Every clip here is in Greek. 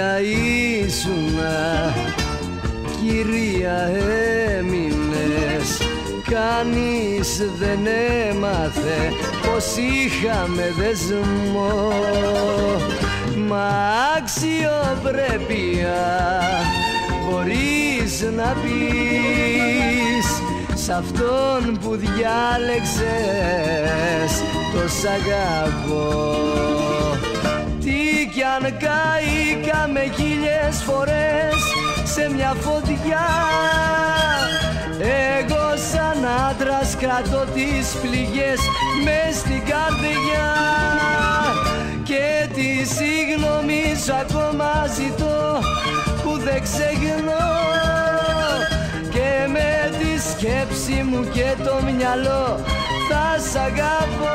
Κυρία ήσουνα, κυρία έμεινες, κανείς δεν έμαθε πως είχαμε δεσμό. Μα αξιοπρέπεια μπορείς να πεις σ' αυτόν που διάλεξες το σ' αγαπώ. Τι κι αν καήκαμε χίλιες φορές σε μια φωτιά, εγώ σαν άντρας κρατώ τις πληγές μες στην καρδιά. Και τη συγγνώμη σου ακόμα ζητώ που δεν ξεχνώ, και με τη σκέψη μου και το μυαλό θα σ' αγαπώ.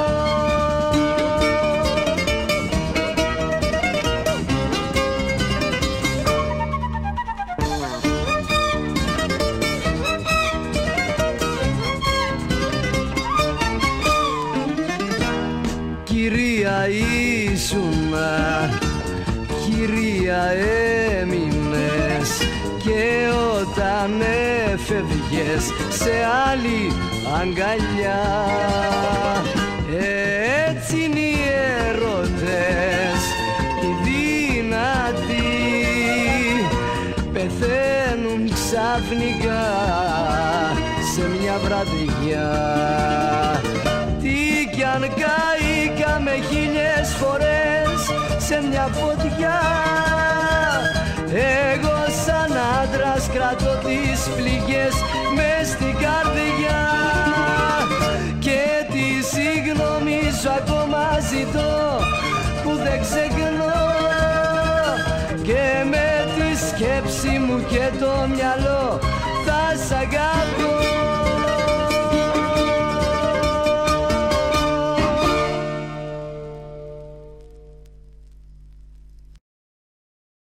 Κυρία ήσουνα, κυρία έμεινες, και όταν έφευγες σε άλλη αγκαλιά. Έτσι είναι οι έρωτες, οι δυνατοί πεθαίνουν ξαφνικά σε μια βραδιά. Τι κι αν καήκαμε χίλιες φορές σε μια φωτιά, εγώ σαν άντρας κρατώ τις πληγές μες στην καρδιά. Και τη συγγνώμη σου ακόμα ζητώ που δεν ξεχνώ, και με τη σκέψη μου και το μυαλό